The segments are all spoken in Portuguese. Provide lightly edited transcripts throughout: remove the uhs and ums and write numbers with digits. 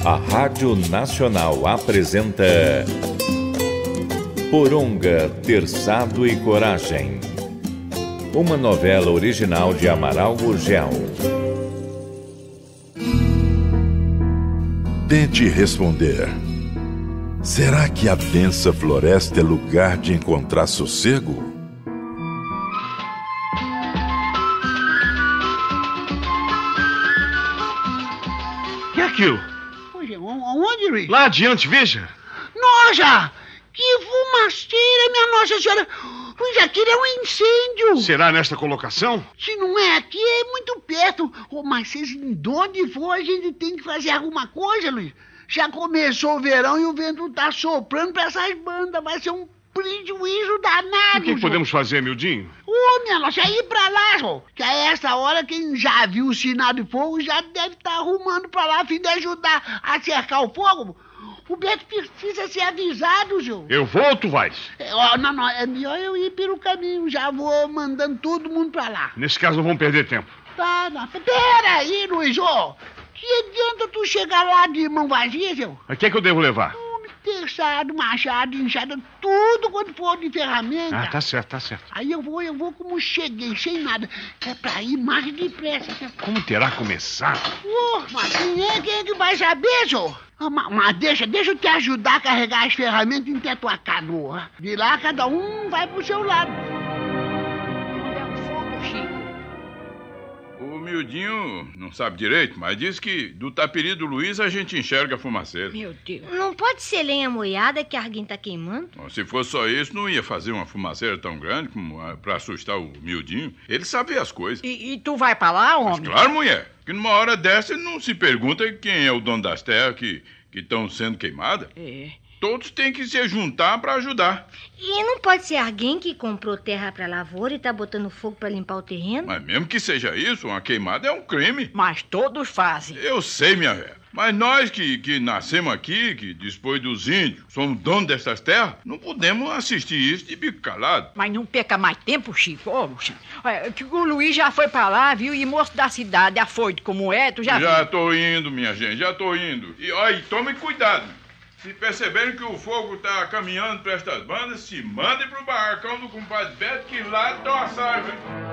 A Rádio Nacional apresenta Poronga, Terçado e Coragem. Uma novela original de Amaral Gurgel. Tente responder. Será que a densa floresta é lugar de encontrar sossego? O que é aquilo? Poxa, onde, Luiz? Lá adiante, veja. Nossa! Que fumaceira, minha Nossa Senhora! Luiz, aquilo é um incêndio! Será nesta colocação? Se não é aqui, é muito perto. Oh, mas se de onde for, a gente tem que fazer alguma coisa, Luiz. Já começou o verão e o vento tá soprando pra essas bandas. Vai ser um prejuízo danado. O que podemos fazer, Mildinho? Ô, minha Nossa, ir pra lá, João. Que a essa hora, quem já viu o sinal de fogo já deve estar arrumando pra lá a fim de ajudar a cercar o fogo. O Beto precisa ser avisado, João. Eu vou ou tu vais? Não, é melhor eu ir pelo caminho. Já vou mandando todo mundo pra lá. Nesse caso, não vamos perder tempo. Tá, não. Peraí, Luiz, ô. Que adianta tu chegar lá de mão vazia, João? O que é que eu devo levar? Terçado, machado, enxada, tudo quando for de ferramenta. Ah, tá certo, tá certo. Aí eu vou como cheguei, sem nada. É pra ir mais depressa. Como terá começado? Mas quem é que vai saber, senhor? Mas deixa eu te ajudar a carregar as ferramentas em tua canoa. De lá, cada um vai pro seu lado. Onde é o fogo, Chico? O Mildinho não sabe direito, mas diz que do tapiri do Luiz a gente enxerga a fumaceira. Meu Deus. Não pode ser lenha moiada que alguém tá queimando? Bom, se fosse só isso, não ia fazer uma fumaceira tão grande como pra assustar o Mildinho. Ele sabe as coisas. E tu vai pra lá, homem? Mas claro, mulher, que numa hora dessa ele não se pergunta quem é o dono das terras que estão sendo queimadas. É. Todos têm que se juntar pra ajudar. E não pode ser alguém que comprou terra pra lavoura e tá botando fogo pra limpar o terreno? Mas mesmo que seja isso, uma queimada é um crime. Mas todos fazem. Eu sei, minha velha. Mas nós que nascemos aqui, que depois dos índios, somos donos dessas terras, não podemos assistir isso de bico calado. Mas não perca mais tempo, Chico. Ô, Chico. Olha, que o Luiz já foi pra lá, viu? E moço da cidade, afoito como é, tu já viu? Já tô indo, minha gente, já tô indo. E olha, tome cuidado. Se perceberem que o fogo tá caminhando para estas bandas, se mandem pro barracão do compadre Beto, que lá estão a sarva.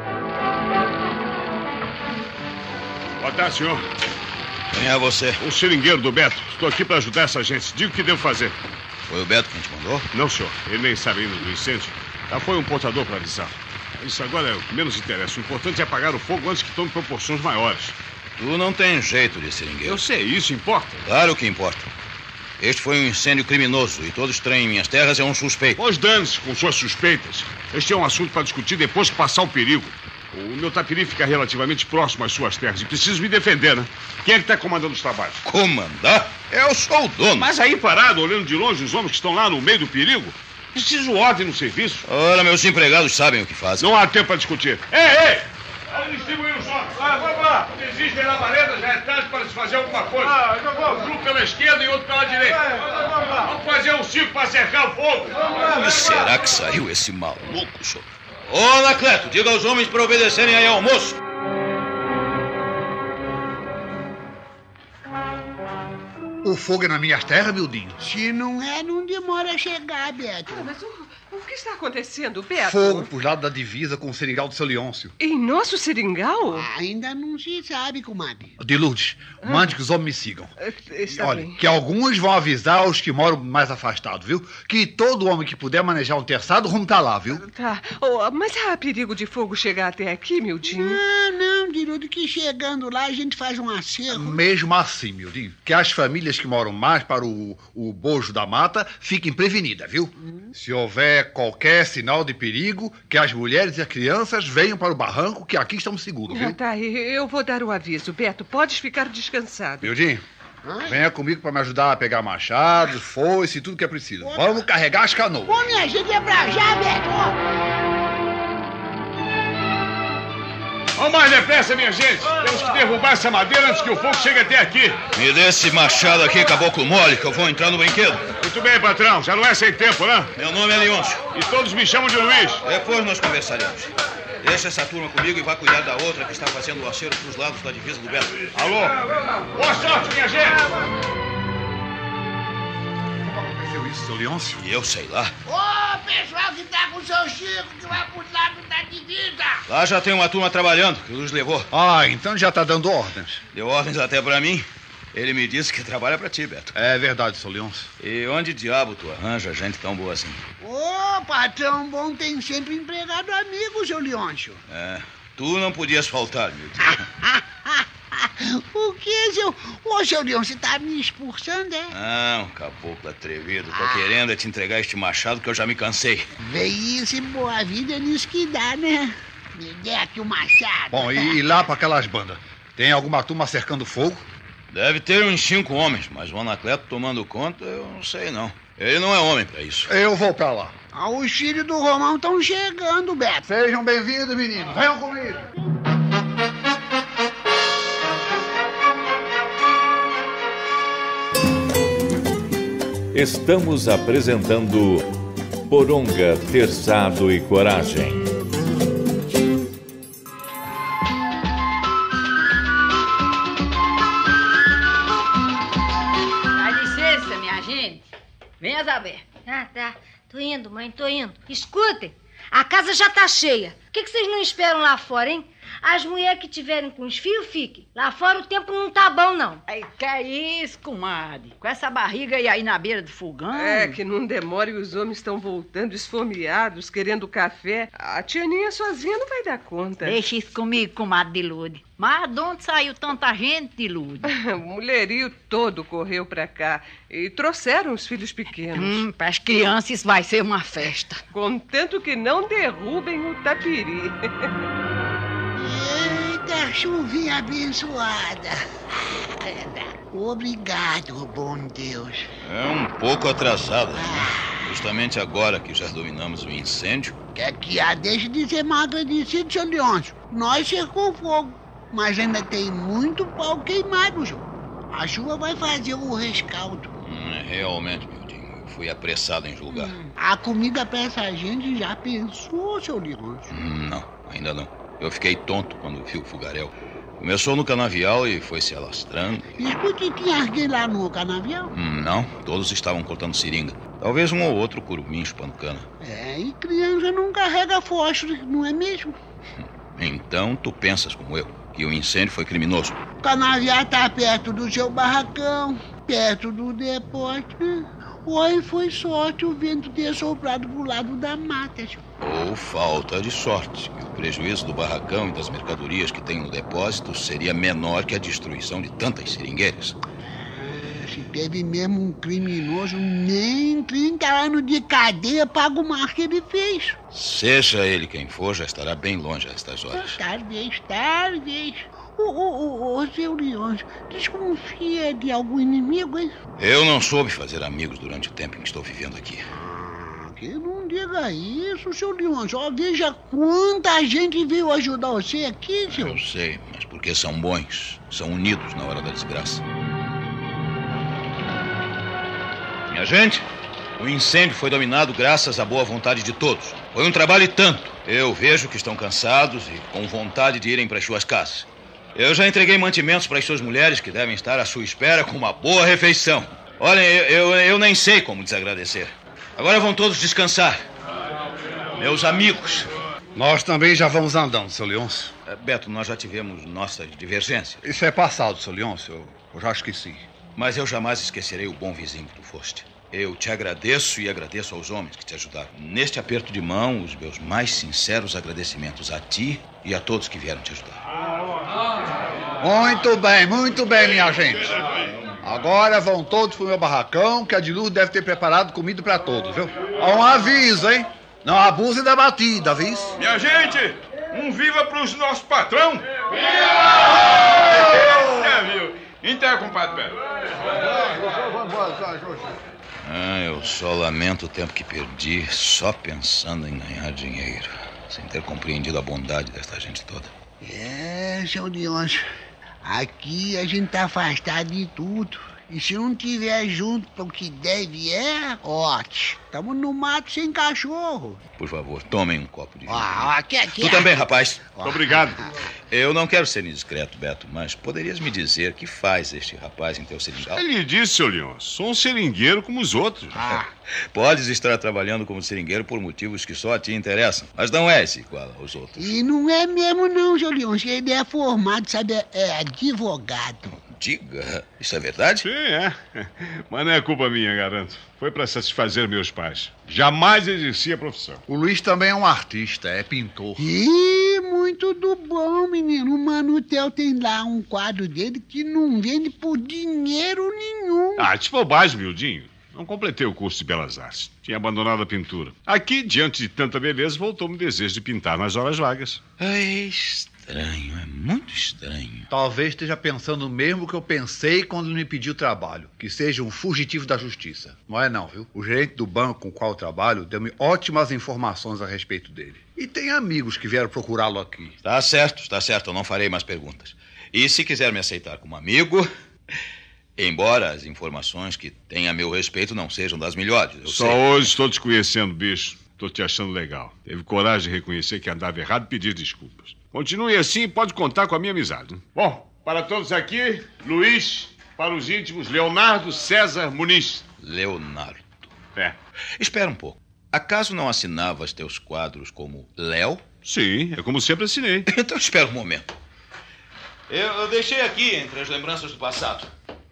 Boa tarde, senhor. Quem é você? O seringueiro do Beto. Estou aqui para ajudar essa gente. Diga o que devo fazer. Foi o Beto quem te mandou? Não, senhor. Ele nem sabe ainda do incêndio. Já foi um portador para avisar. Isso agora é o que menos interessa. O importante é apagar o fogo antes que tome proporções maiores. Tu não tem jeito de seringueiro. Eu sei, isso importa. Claro que importa. Este foi um incêndio criminoso e todo estranho em minhas terras é um suspeito. Pois dane-se com suas suspeitas. Este é um assunto para discutir depois que passar o perigo. O meu tapiri fica relativamente próximo às suas terras e preciso me defender, né? Quem é que está comandando os trabalhos? Comandar? Eu sou o dono. Mas aí parado, olhando de longe os homens que estão lá no meio do perigo, preciso ordem no serviço. Ora, meus empregados sabem o que fazem. Não há tempo para discutir. Ei! Vamos distribuir os homens. Vamos lá. Desistem na vareda, já é tarde para se fazer alguma coisa. Um grupo pela esquerda e outro pela direita. Vamos fazer um circo para cercar o fogo. Mas será que saiu esse maluco, senhor? Ô, Anacleto, diga aos homens para obedecerem aí ao moço. O fogo é nas minhas terras, Mildinho? Se não é, não demora a chegar, Beto. Mas o que está acontecendo, Beto? Fogo por lado da divisa com o seringal do seu Leôncio. Em nosso seringal? Ainda não se sabe, comadre. De Lourdes, mande que os homens me sigam. Está Olha, bem. que alguns vão avisar os que moram mais afastados, viu? Que todo homem que puder manejar um terçado, rumo tá lá, viu? Tá. Oh, mas há perigo de fogo chegar até aqui, Mildinho? Não, Dirudo, que chegando lá a gente faz um acerto. Mesmo assim, Mildinho, que as famílias que moram mais para o bojo da mata fiquem prevenidas, viu? Se houver qualquer sinal de perigo, que as mulheres e as crianças venham para o barranco, que aqui estamos seguros, viu? Tá, eu vou dar o aviso. Beto, podes ficar descansado. Mildinho, venha comigo para me ajudar a pegar machado, foice e tudo que é preciso. Vamos carregar as canoas. Ô, minha gente, é pra já, Beto. Vamos mais depressa, minha gente. Temos que derrubar essa madeira antes que o fogo chegue até aqui. Me dê esse machado aqui, caboclo mole, que eu vou entrar no brinquedo. Muito bem, patrão. Já não é sem tempo, né? Meu nome é Leôncio. E todos me chamam de Luiz. Depois nós conversaremos. Deixa essa turma comigo e vá cuidar da outra que está fazendo o acerto pros lados da divisa do Beto. Alô? Boa sorte, minha gente! viu isso, seu Leôncio? E eu sei lá. Ô, pessoal que tá com o seu Chico, que vai pro lado da divisa. Lá já tem uma turma trabalhando, que o Luiz levou. Ah, então já tá dando ordens. Deu ordens até pra mim. Ele me disse que trabalha pra ti, Beto. É verdade, seu Leôncio. E onde diabo tu arranja gente tão boa assim? Ô, patrão bom tem sempre empregado amigo, seu Leôncio. É, tu não podias faltar, meu Deus. O que, seu... Ô, seu Leôncio, você tá me expulsando, é? Não, caboclo atrevido. Tô querendo é te entregar este machado que eu já me cansei. Veíce, boa vida é nisso que dá, né? Me dê aqui o machado. Bom, e lá pra aquelas bandas? Tem alguma turma cercando fogo? Deve ter uns 5 homens, mas o Anacleto tomando conta, eu não sei não. Ele não é homem pra isso. Eu vou pra lá. Ah, os filhos do Romão estão chegando, Beto. Sejam bem-vindos, meninos. Venham comigo. Estamos apresentando Poronga, Terçado e Coragem. Dá licença, minha gente. Venha, Zabé. Ah, tá. Tô indo, mãe, tô indo. Escutem, a casa já tá cheia. Por que vocês não esperam lá fora, hein? As mulheres que tiverem com os filhos, fiquem. Lá fora o tempo não tá bom, não. Ai, que é isso, comadre? Com essa barriga aí na beira do fogão? É, que não demore, os homens estão voltando esfomeados, querendo café. A Tianinha sozinha não vai dar conta. Deixa isso comigo, comadre de Lude. Mas de onde saiu tanta gente, de Lude? O mulherio todo correu pra cá e trouxeram os filhos pequenos. Para as crianças isso vai ser uma festa. Contanto que não derrubem o tapiri. Eita, chuvinha abençoada. Obrigado, bom Deus. É um pouco atrasada. Justamente agora que já dominamos o incêndio. Quer que deixe de ser mal agradecido, seu Leôncio. Nós cercou fogo, mas ainda tem muito pau queimado, João. A chuva vai fazer o rescaldo. Realmente, meu Dinho, eu fui apressado em julgar. A comida pra essa gente já pensou, seu Leôncio? Não, ainda não. Eu fiquei tonto quando vi o fogaréu. Começou no canavial e foi se alastrando. Escute, tinha alguém lá no canavial? Não, todos estavam cortando seringa. Talvez um ou outro curumim chupando cana. E criança não carrega fósforo, não é mesmo? Então tu pensas como eu, que o incêndio foi criminoso. O canavial tá perto do seu barracão, perto do depósito, né? Ou foi sorte o vento ter soprado pro lado da mata, senhor. Ou falta de sorte. O prejuízo do barracão e das mercadorias que tem no depósito seria menor que a destruição de tantas seringueiras. Se teve mesmo um criminoso, nem 30 anos de cadeia paga o mar que ele fez. Seja ele quem for, já estará bem longe a estas horas. Talvez. Ô, seu Leôncio, desconfia de algum inimigo, hein? Eu não soube fazer amigos durante o tempo em que estou vivendo aqui. Que não diga isso, seu Leôncio. Ó, veja quanta gente veio ajudar você aqui, senhor. Eu sei, mas porque são bons. São unidos na hora da desgraça. Minha gente, o incêndio foi dominado graças à boa vontade de todos. Foi um trabalho e tanto. Eu vejo que estão cansados e com vontade de irem para as suas casas. Eu já entreguei mantimentos para as suas mulheres que devem estar à sua espera com uma boa refeição. Olhem, eu nem sei como desagradecer. Agora vão todos descansar. Meus amigos. Nós também já vamos andando, seu Leôncio. Beto, nós já tivemos nossas divergências. Isso é passado, seu Leôncio. Eu já esqueci. Mas eu jamais esquecerei o bom vizinho que tu foste. Eu te agradeço e agradeço aos homens que te ajudaram. Neste aperto de mão, os meus mais sinceros agradecimentos a ti e a todos que vieram te ajudar. Muito bem, minha gente. Agora vão todos pro meu barracão, que a Dilu deve ter preparado comida pra todos, viu? Um aviso, hein? Não abuse da batida, viu? Minha gente, um viva pros nossos patrão! Viva! Viu? Então, compadre Beto. Eu só lamento o tempo que perdi só pensando em ganhar dinheiro, sem ter compreendido a bondade desta gente toda. Seu Leôncio, aqui a gente tá afastado de tudo. E se não tiver junto pro que deve ótimo. Tamo no mato sem cachorro. Por favor, tomem um copo de vinho. Aqui. Tu também, rapaz. Muito obrigado. Eu não quero ser indiscreto, Beto, mas poderias me dizer o que faz este rapaz em teu seringal? Ele disse, seu Leôncio, sou um seringueiro como os outros. Podes estar trabalhando como seringueiro por motivos que só a ti interessam, mas não és igual aos outros. E não é mesmo não, seu Leôncio. Ele é formado, sabe, é advogado. Diga, isso é verdade? Sim, é. Mas não é culpa minha, garanto. Foi para satisfazer meus pais. Jamais exerci a profissão. O Luiz também é um artista, é pintor. Ih, muito do bom, menino. O Manutel tem lá um quadro dele que não vende por dinheiro nenhum. De bobagem, miudinho. Não completei o curso de Belas Artes. Tinha abandonado a pintura. Aqui, diante de tanta beleza, voltou-me o desejo de pintar nas horas vagas. É estranho, é muito estranho. Talvez esteja pensando o mesmo que eu pensei quando me pediu trabalho, que seja um fugitivo da justiça. Não é não, viu? O gerente do banco com o qual eu trabalho deu-me ótimas informações a respeito dele. E tem amigos que vieram procurá-lo aqui. Está certo, eu não farei mais perguntas. E se quiser me aceitar como amigo... Embora as informações que tem a meu respeito não sejam das melhores, eu sei. Hoje estou te conhecendo, bicho. Estou te achando legal. Teve coragem de reconhecer que andava errado e pedir desculpas. Continue assim e pode contar com a minha amizade. Bom, para todos aqui, Luiz, para os íntimos, Leonardo César Muniz. Leonardo. É. Espera um pouco. Acaso não assinavas teus quadros como Léo? Sim, é como sempre assinei. Então espera um momento. Eu deixei aqui entre as lembranças do passado.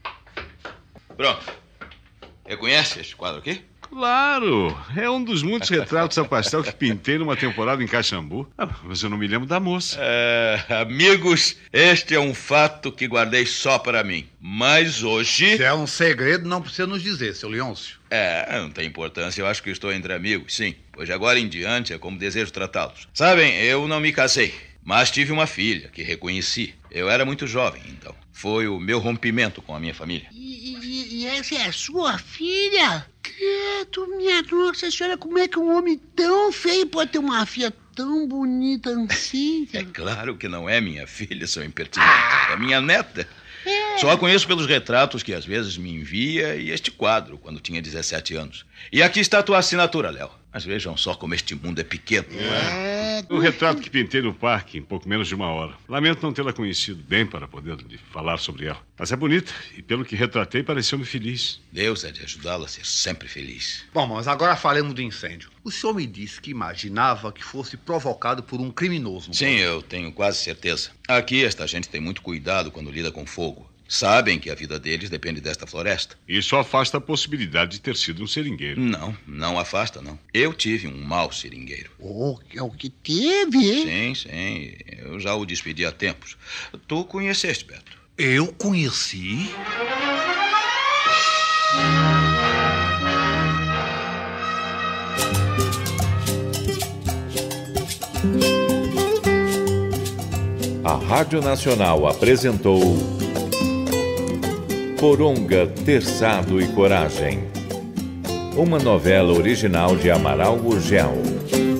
Pronto. Reconhece este quadro aqui? Claro. É um dos muitos retratos a pastel que pintei numa temporada em Caxambu. Mas eu não me lembro da moça. Amigos, este é um fato que guardei só para mim. Mas hoje... Se é um segredo, não precisa nos dizer, seu Leôncio. Não tem importância. Eu acho que estou entre amigos, sim. Pois de agora em diante é como desejo tratá-los. Sabem, eu não me casei. Mas tive uma filha que reconheci. Eu era muito jovem, então. Foi o meu rompimento com a minha família. E essa é a sua filha? Minha nossa senhora, como é que um homem tão feio pode ter uma filha tão bonita assim? É claro que não é minha filha, seu impertinente. É minha neta. Só a conheço pelos retratos que às vezes me envia e este quadro, quando tinha 17 anos. E aqui está a tua assinatura, Léo. Mas vejam só como este mundo é pequeno. O retrato que pintei no parque em pouco menos de 1 hora. Lamento não tê-la conhecido bem para poder lhe falar sobre ela. Mas é bonita e pelo que retratei pareceu-me feliz. Deus é de ajudá-la a ser sempre feliz. Bom, mas agora falemos do incêndio. O senhor me disse que imaginava que fosse provocado por um criminoso. Sim, eu tenho quase certeza. Aqui esta gente tem muito cuidado quando lida com fogo. Sabem que a vida deles depende desta floresta. Isso afasta a possibilidade de ter sido um seringueiro. Não afasta, não. Eu tive um mau seringueiro. É o que teve, Sim, hein? sim. Eu já o despedi há tempos. Tu conheceste, Beto? Eu conheci? A Rádio Nacional apresentou Poronga, Terçado e Coragem. Uma novela original de Amaral Gurgel.